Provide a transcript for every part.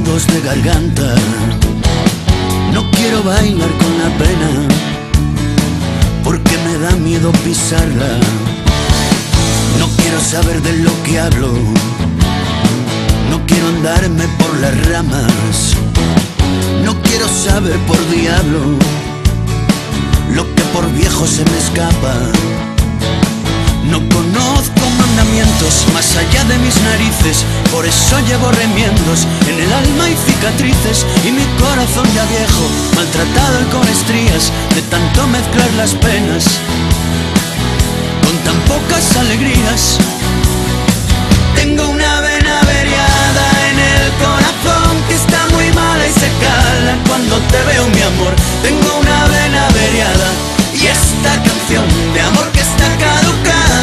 nudos de garganta. No quiero bailar con la pena, porque me da miedo pisarla. No quiero saber de lo que hablo, no quiero andarme por las ramas. No quiero saber por diablo lo que por viejo se me escapa. No conozco mandamientos más allá de mis narices, por eso llevo remiendos en el alma y cicatrices. Y mi corazón ya viejo, maltratado y con estrías de tanto mezclar las penas con tan pocas alegrías. Tengo una vena averiada en el corazón que está muy mala y se cala cuando te veo, mi amor. Tengo una vena averiada y esta canción de amor que está caducada.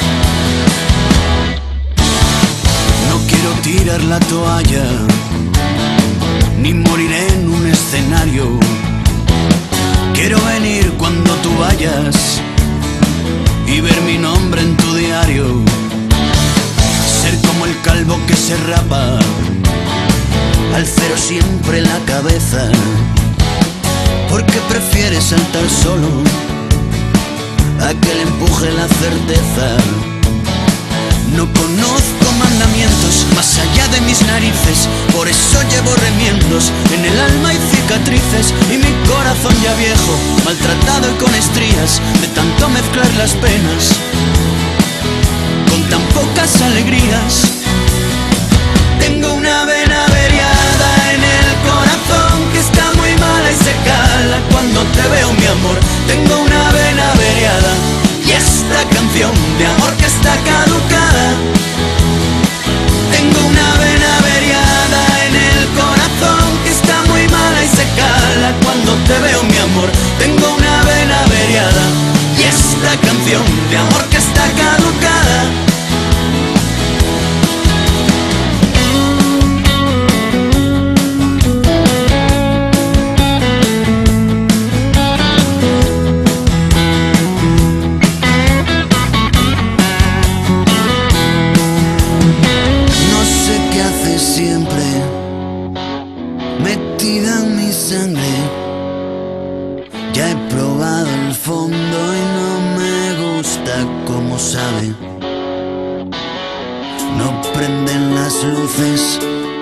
No quiero tirar la toalla, ni morir en un escenario. Quiero venir cuando tú vayas y ver mi nombre en tu diario. Ser como el calvo que se rapa, al cero siempre la cabeza, porque prefiere saltar solo a que le empuje la certeza. No conozco mandamientos más allá de mis narices, por eso llevo remiendos en el alma y cicatrices. Y mi corazón ya viejo, maltratado y con estrías de tanto mezclar las penas con tan pocas alegrías. Tengo una vena averiada en el corazón que está muy mala y se cala cuando te veo, mi amor. Tengo una vena averiada y esta canción de amor que está caducada. Tengo una vena averiada en el corazón que está muy mala y se cala cuando te veo, mi amor. Tengo una vena averiada y esta canción de amor que está caducada. Siempre metida en mi sangre, ya he probado el fondo y no me gusta como sabe. No prenden las luces